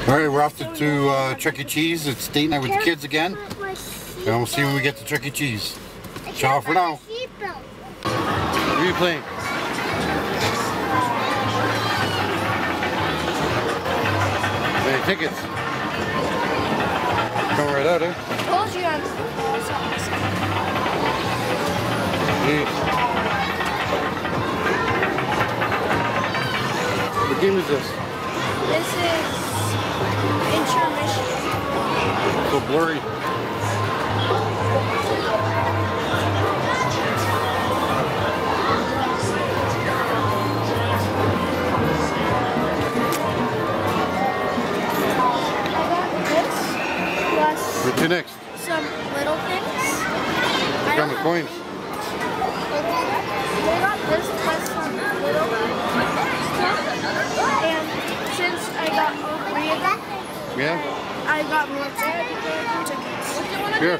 Alright, we're off to Chuck E. Cheese. It's date night with the kids again. And we'll see when we get to Chuck E. Cheese. Ciao for now. What are you playing? Any tickets? Come right out, eh? Told you I'm What game is this? This is intermission. So blurry. Where to next? Some little things. I got my coins. They got this plus some little stuff. And since I got all three of them, Yeah? I got more tickets. Here.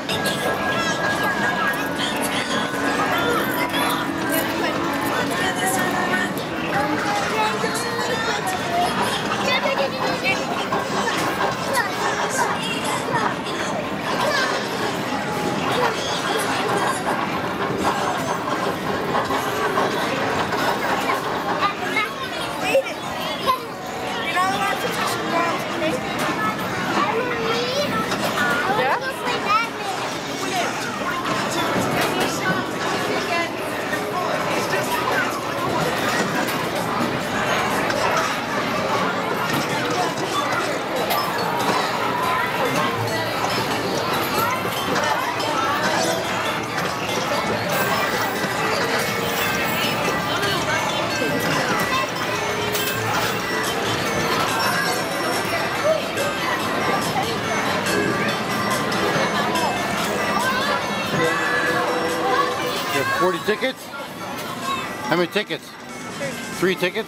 You have 40 tickets? How many tickets? 3 tickets?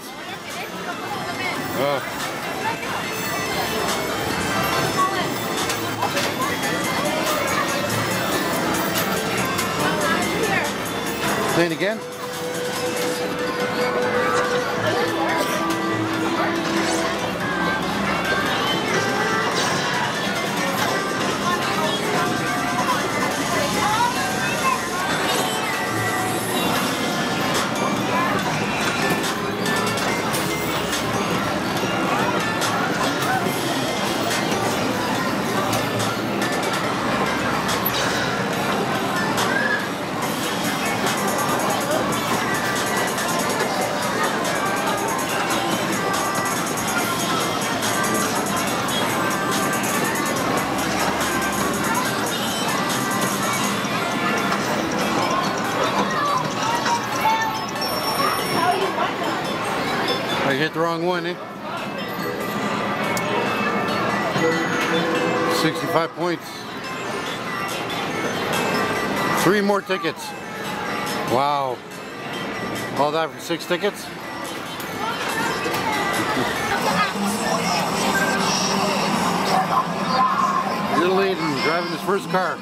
Say it again? I hit the wrong one, eh? 65 points. 3 more tickets. Wow. All that for 6 tickets? Little Aidan driving his first car.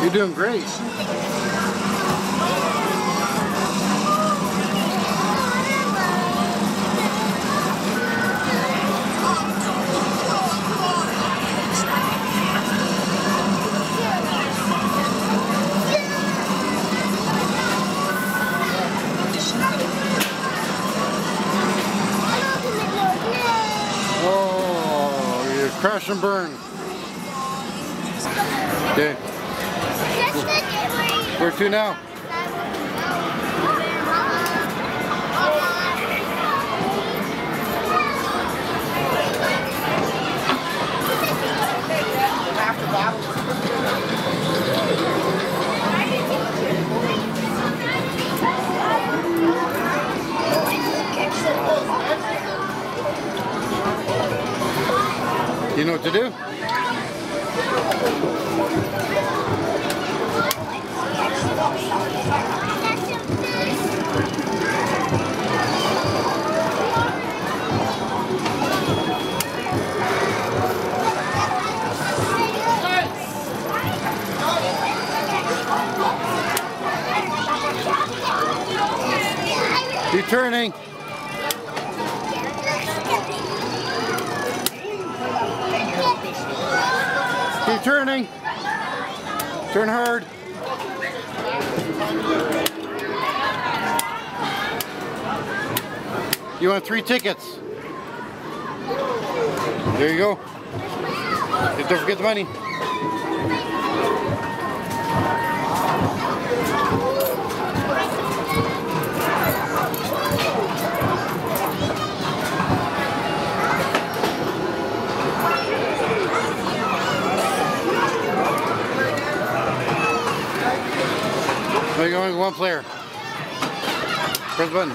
You're doing great. Oh, you crash and burn. Okay. Where to now? You know what to do? Keep turning. Keep turning. Turn hard. You want 3 tickets? There you go. Don't forget the money. You're going with 1 player. Press the button.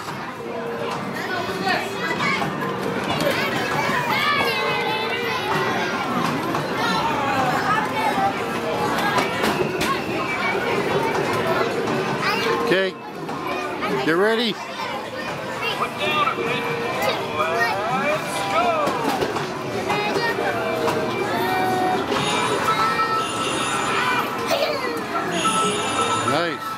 Okay. Get ready. Nice.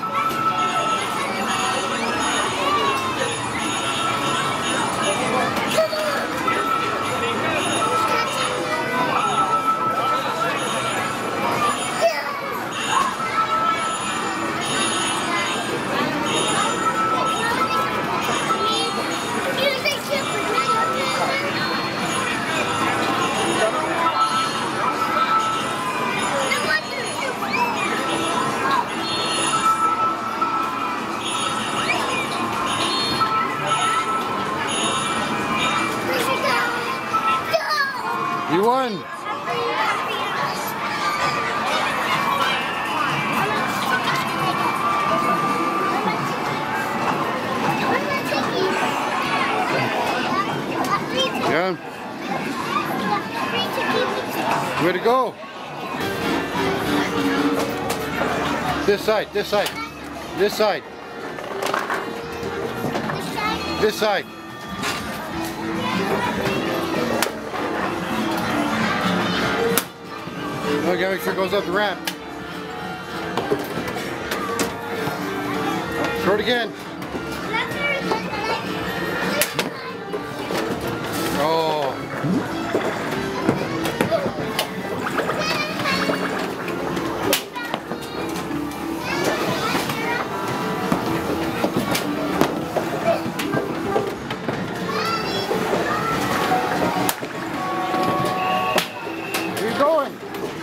You won. Yeah. Way to go. This side, this side, this side. This side. We gotta make sure it goes up the ramp. Throw it again. Oh. Where are you going?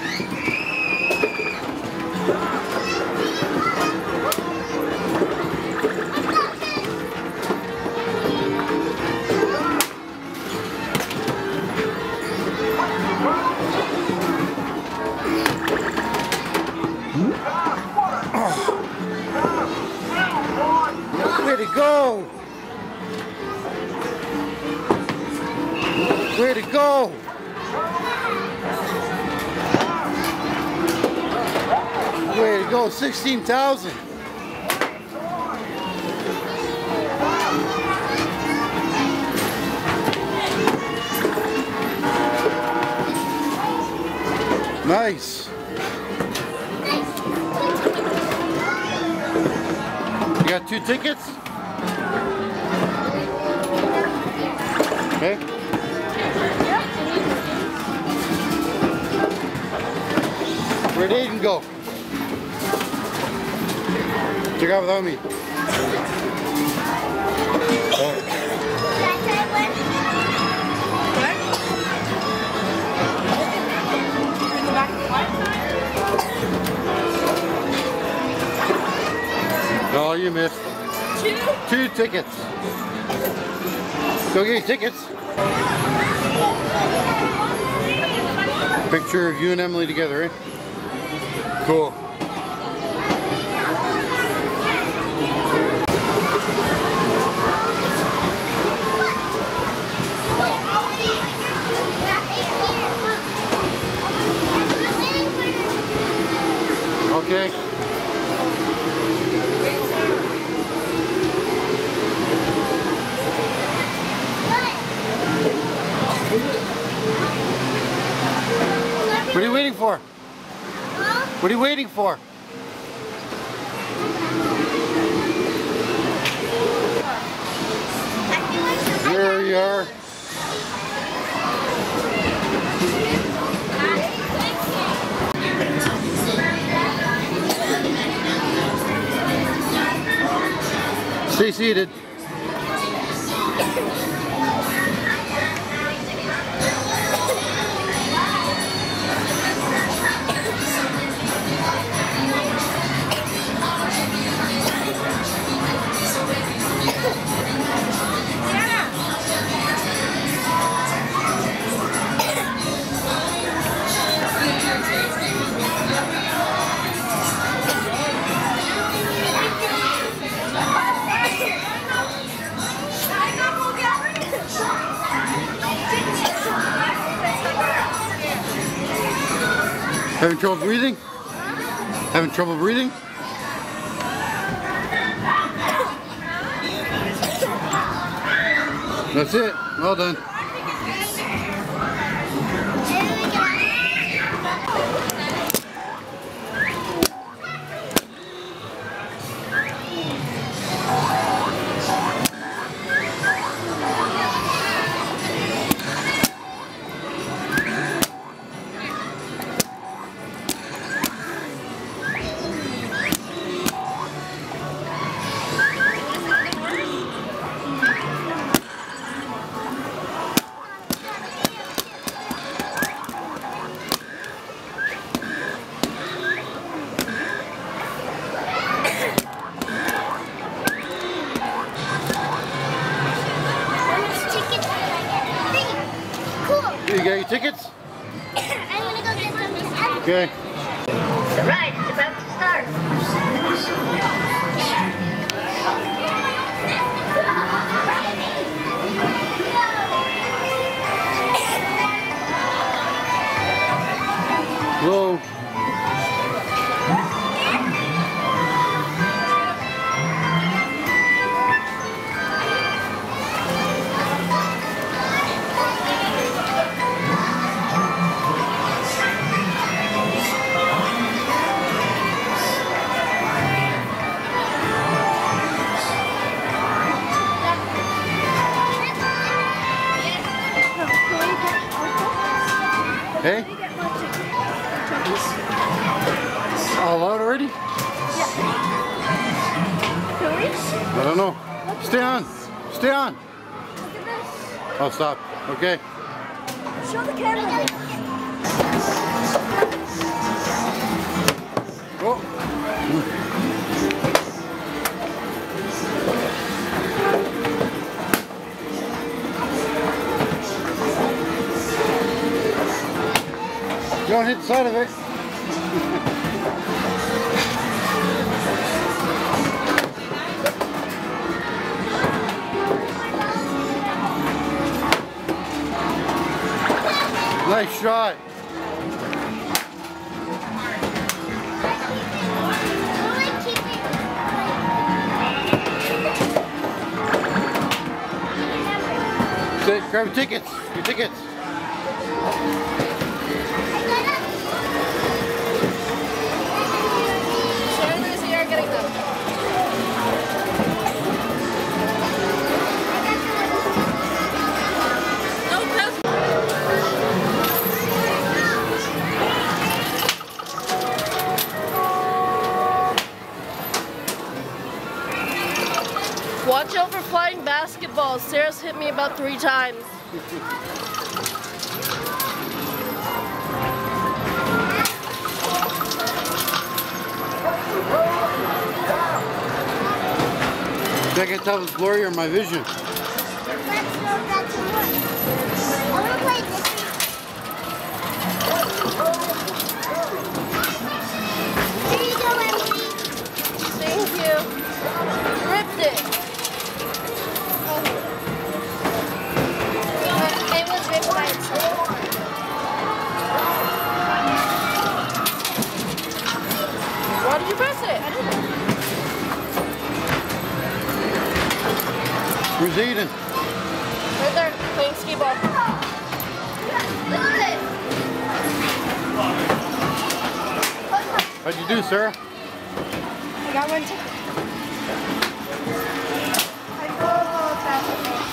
Way to go! Way to go! Way to go! 16,000. Nice. get 2 tickets? Okay. Where'd Aidan go? Check out without me. Oh, you missed. 2 tickets. Go get your tickets. Picture of you and Emily together, eh? Cool. Okay. What are you waiting for? What are you waiting for? Here you are. Stay seated. Having trouble breathing? Having trouble breathing? That's it. Well done. You got your tickets? I'm gonna go get some. Okay. The ride is about to start. Whoa. Hey? All out already? Yeah. I don't know. Stay on. Stay on. Look at this. I'll stop. Okay. Show the camera. Oh. Don't hit the side of it. Nice shot. Grab your tickets. Your tickets. So you're getting them. Well, Sarah's hit me about 3 times. I can tell it's blurry or my vision. Let's go back to work. I want to play this. There you go, Emily. Thank you. Ripped it. It was ripped by itself. Why did you press it? I didn't. Where's Aidan? Right there, playing skee ball. Look at this. How'd you do, Sarah? I got 1 ticket. I go fast.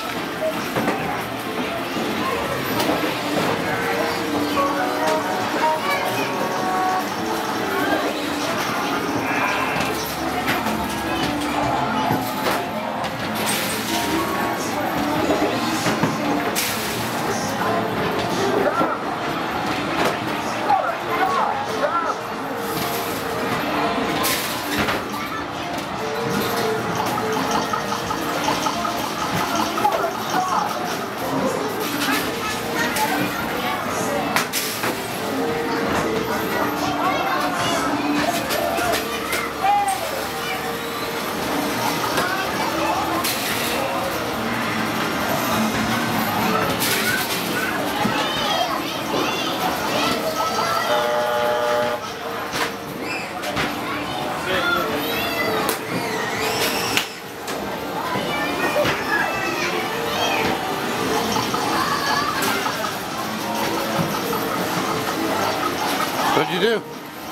What'd you do?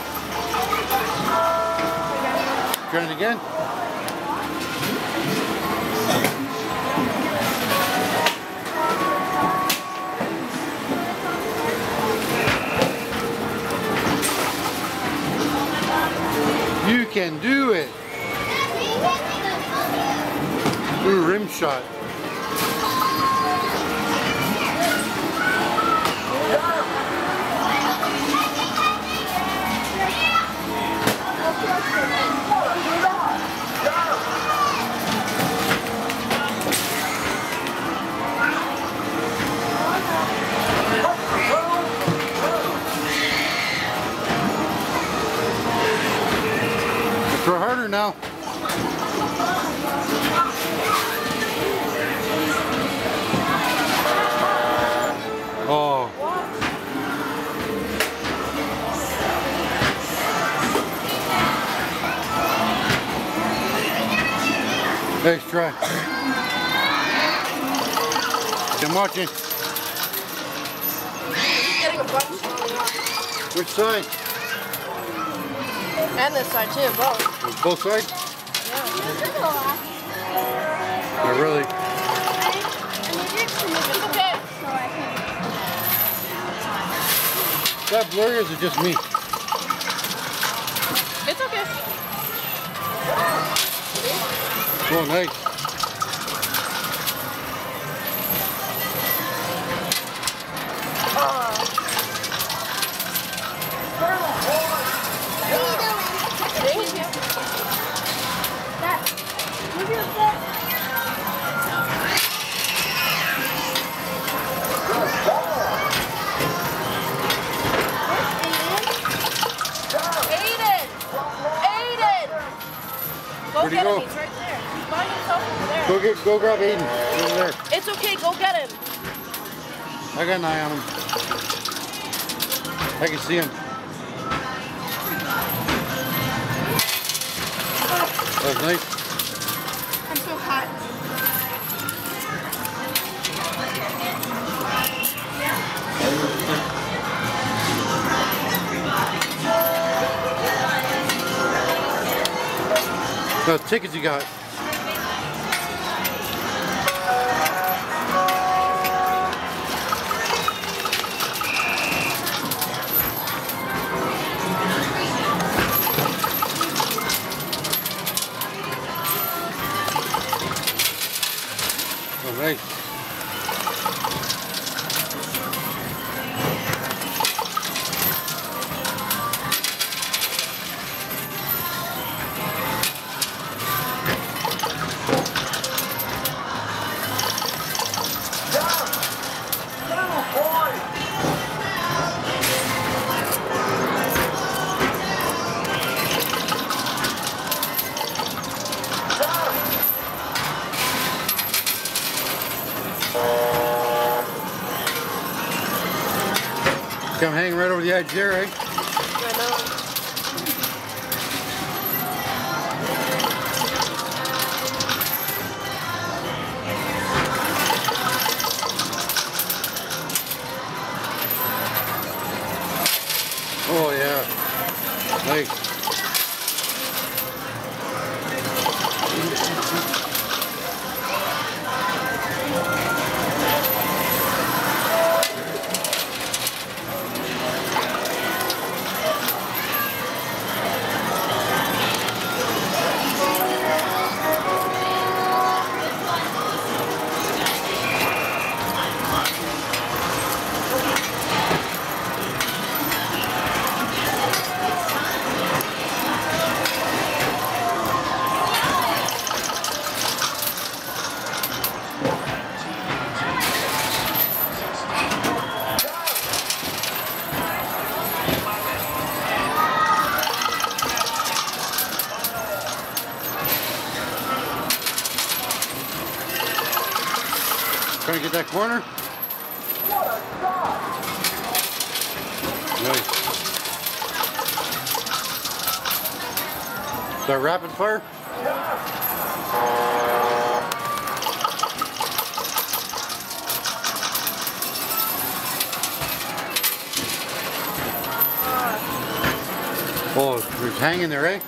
Trying it again? You can do it. Ooh, rim shot. Throw harder now. Oh. Nice try. I'm watching. He's getting a bunch. Which side? And this side too, both. Both sides? Yeah. Not really. It's okay. Is that blurry or is it just me? It's okay. Oh, nice. Thank you. Move your foot. Aidan! Aidan! Where'd he go? He's right there. He's by himself over there. Go grab Aidan. Over there. It's okay, go get him. I got an eye on him. I can see him. That was nice. I'm so hot. What tickets you got? Oh, nice. Come hang right over the edge there, eh? I know. Oh yeah. Nice. Trying to get that corner. Nice. Is that rapid fire? Oh, it's hanging there, eh?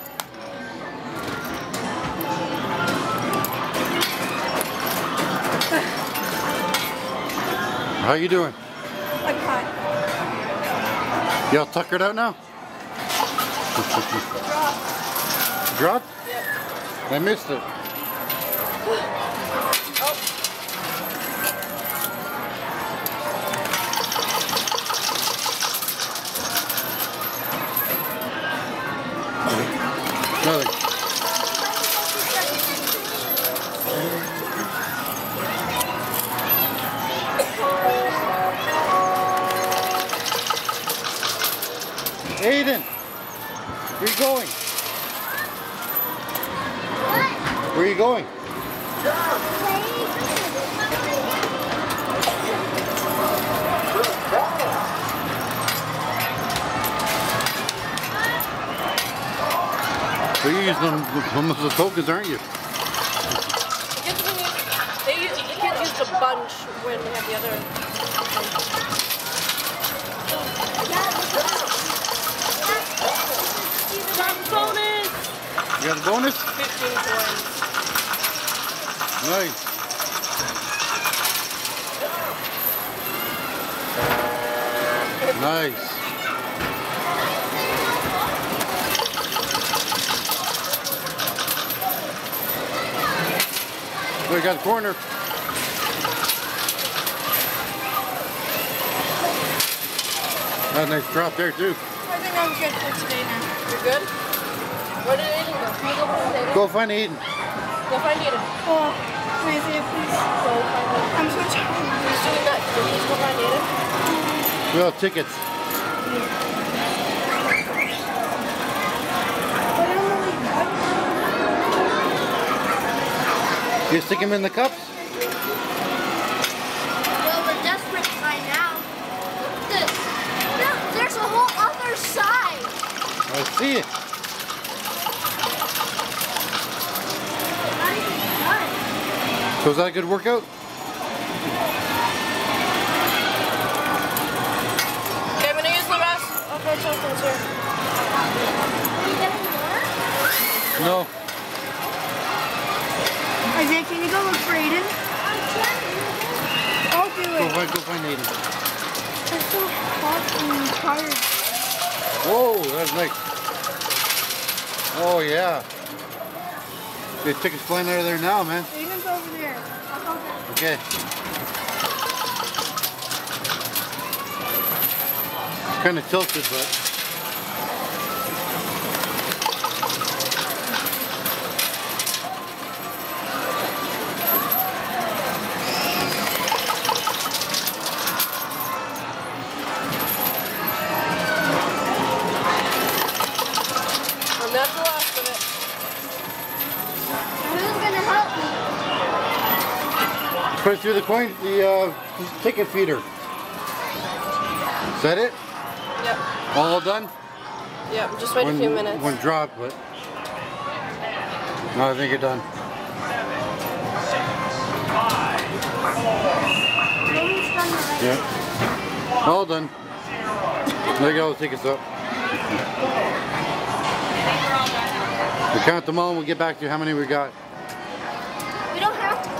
How you doing? I'm hot. You all tuckered out now? Drop. Dropped? Yep. I missed it. Nothing. Aidan, where are you going? What? Where are you going? So you're using some of the tokens, aren't you? The kids use the bunch when we have the other. Bonus! You got a bonus? 15 coins. Nice. Nice. We got the corner. That's a nice drop there too. I think I'm good for today now. You're good? Where did Aidan go? Can you go find Aidan? Go find Aidan. Go find Aidan. Oh, can I see it, please? Go find Aidan. I'm so tired. He's doing that. Can you just go find Aidan? We have tickets. But I'm really You stick him in the cups? Well, we're desperate by now. There's a whole other side. I see it. Not even done. So is that a good workout? Okay, I'm going to use the rest of our tokens here. Are you getting more? No. Isaiah, can you go look for Aidan? I'm trying. I'll do it. Go find Aidan. I'm so hot and tired. Whoa, that's nice. Oh yeah. The ticket's flying out of there now, man. Aidan's over there. I'll go there. Okay. Kind of tilted, but. That's the last of it. Who's gonna help me? Put it through the ticket feeder. Is that it? Yep. All done? Yep, just wait a few minutes. One drop, but no, I think you're done. Yeah. All done. There you go, take us up. We'll count them all and we'll get back to how many we got. We don't have to.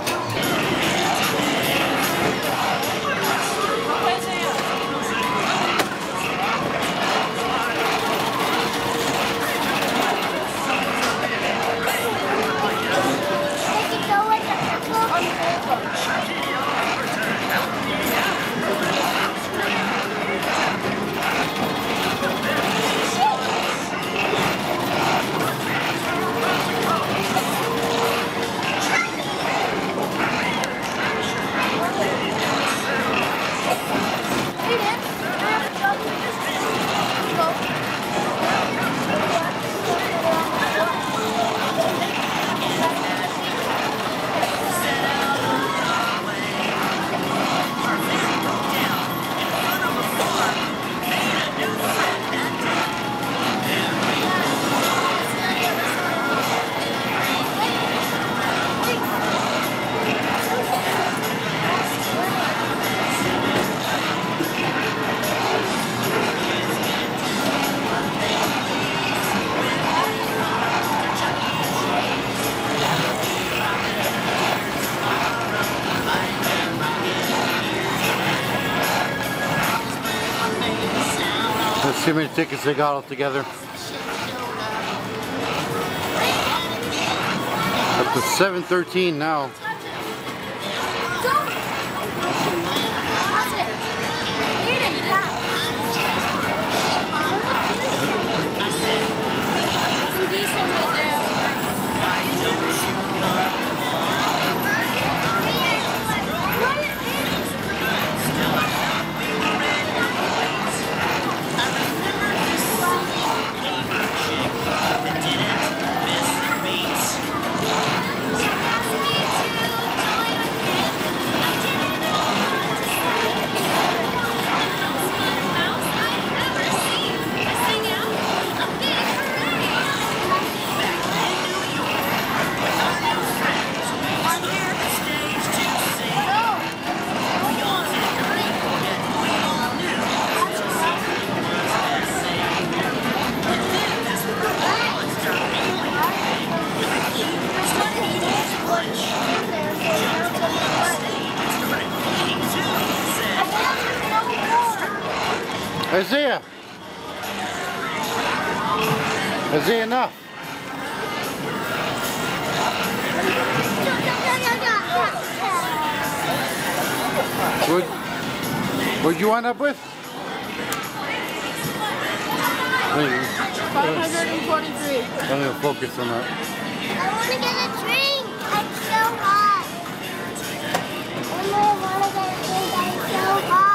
Let's see how many tickets they got all together. Up to 713 now. Isaiah! Isaiah, enough! What'd you wind up with? 543. I'm going to focus on that. I want to get a drink. I'm so hot. I want to get a drink. I'm so hot.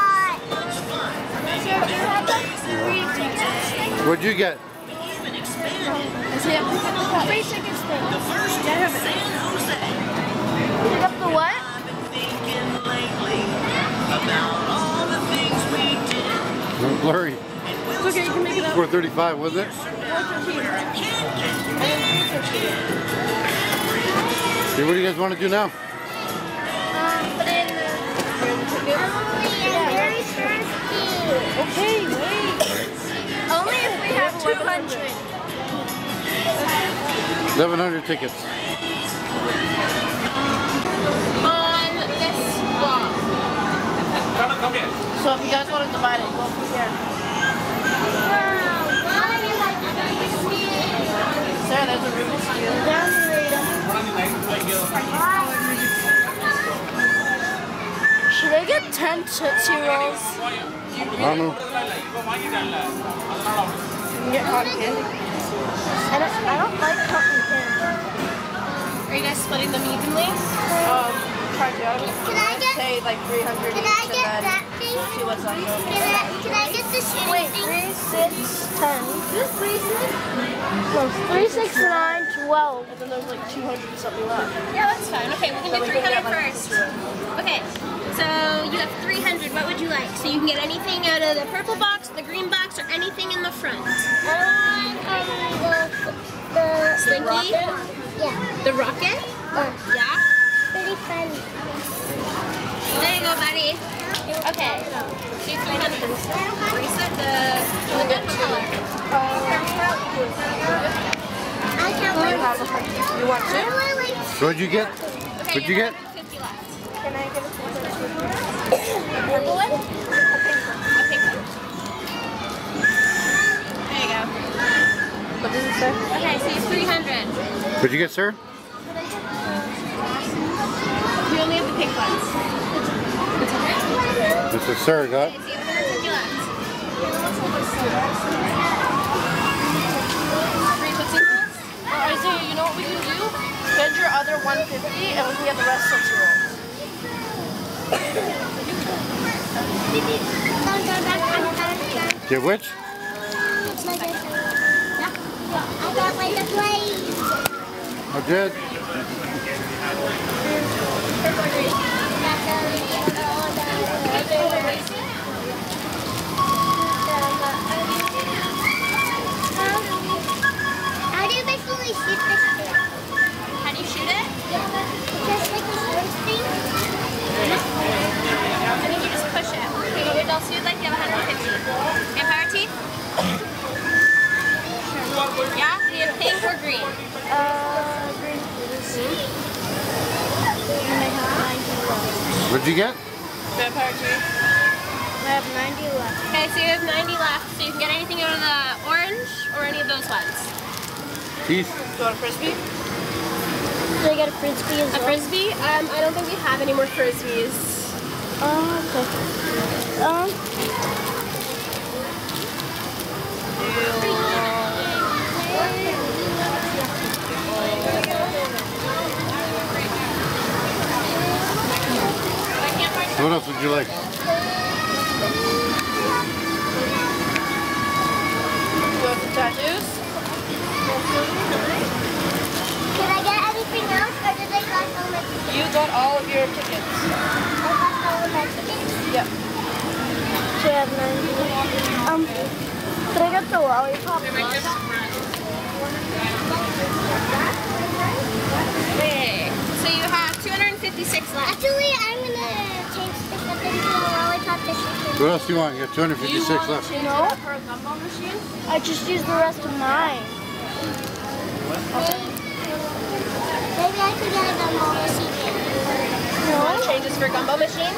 What'd you get? Free tickets thing. Pick up the what? Blurry. It's okay, you can make it up. 435, wasn't it? 413. Okay, what do you guys want to do now? Put in the very thirsty. Okay, wait. Only if we have 200. 1,100 tickets. On this wall. So if you guys want to divide it, go over here. Sarah, there's a Rubik's Cube. Should I get 10 Tootsie Rolls? I don't know. You can get cotton candy. I don't like cotton candy. Are you guys splitting them evenly? Try to. Can I get? Say like 300 Can each I get and that then thing? see what's left over. Can I get the shitty Wait, thing? 3, 6, 10. This 3, 6? No, 3, 6, 9, 12. And then there's like 200 something left. Yeah, that's fine. Okay, we can do 300 first. Okay. So you have 300. What would you like? So you can get anything out of the purple box, the green box, or anything in the front. The Slinky? rocket? Yeah. The rocket? Yeah? Pretty funny. There you go, buddy. Okay. So 300. Reset the gun color. I can't wait. You want to? What'd you get? Okay, What'd you get? 150 left. Can I get a Purple one? A pink one. There you go. What does it say? Okay, so you have 300. What'd you get, sir? We only have the pink ones. This is sir got. Okay, so you have 150 left. 3 Tootsie Rolls? Isaiah, you know what we can do? Spend your other 150 and we can get the rest Tootsie Rolls. Get which? I got like the play. Oh, good. How do you basically shoot this thing? How do you shoot it? Just like a sword thing? I think you just push it. Okay, what else you'd like? You have 150. Vampire teeth? Yeah? Do you have pink or green? Green. What'd you get? Vampire teeth. I have 90 left. Okay, so you have 90 left. So you can get anything out of the orange or any of those ones. Teeth. Do you want a frisbee? Do I get a frisbee as A well? frisbee? I don't think we have any more frisbees. What else would you like? You want some tattoos? Can I get anything else, or did they got all my tickets? You got all of your tickets. I got all of my tickets? Yep. So I have 90. Can I get the lollipop? Okay, so you have 256 left. Actually, I'm gonna change the second to a lollipop to chicken. What else do you want? You got 256 left. No. I just used the rest of mine. Maybe I could get a gumball machine. You want to change this for a gumbo machine?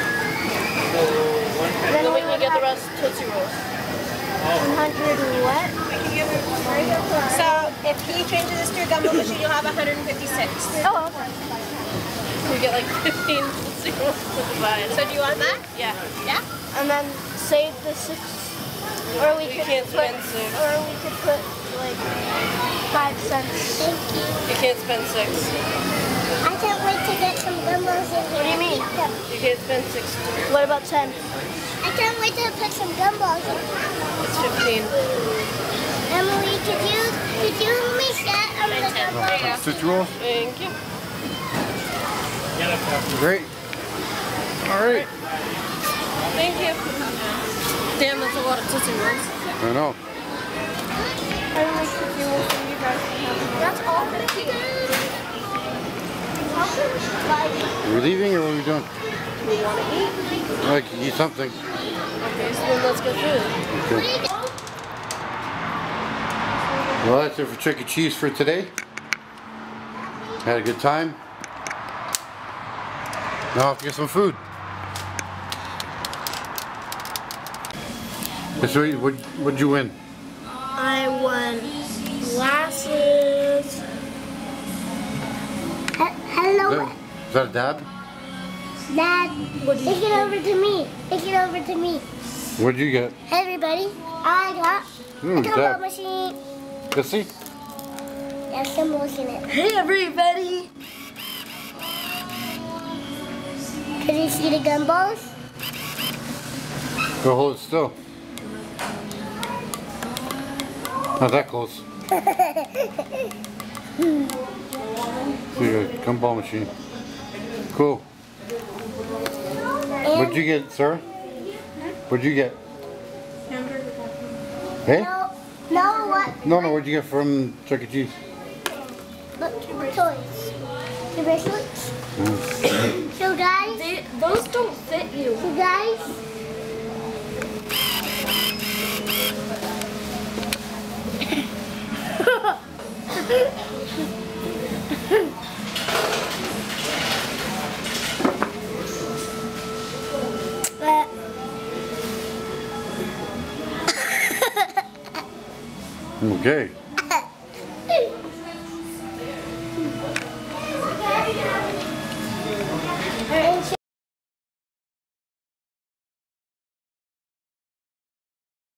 Then we can get the rest Tootsie Rolls. 100 what? So if he changes this to a gumbo machine, you'll have 156. Oh, okay. We get like 15 Tootsie Rolls to divide. So do you want that? Yeah. Yeah? And then save the 6, or we could can't put, spend 6. or we could put like 5 cents. Thank you. You can't spend 6. I can't wait to get some gumbos in here. What do you mean? You can't spend 6. What about 10? I can't wait to put some gumbos in. It's 15. Emily, could you help me set on the gumbos? Tootsie Rolls? Thank you. Great. All right. Thank you. Damn, that's a lot of Tootsie Rolls. I know. I like Tootsie Rolls from you guys. That's all for the kids. Are we leaving or what are we doing? We want to eat? I'd like to eat something. Okay, so then let's get food. Okay. Well, that's it for Chuck E. Cheese for today. Had a good time. Now I have to get some food. So what'd you win? I won glasses. Hello, Is that a dab? Dad. Take it over to me. Take it over to me. What'd you get? Hey, everybody. I got a gumball Dab. machine. Let's see. There's symbols in it. Hey, everybody! Can you see the gumballs? Go hold it still. Not that close. So you got a gumball machine. Cool. What'd you get, sir? What'd you get? Hey? No, what? No, what'd you get from Chuck E. Cheese? Toys. The bracelets. So guys, Those don't fit you. so guys, Okay. and so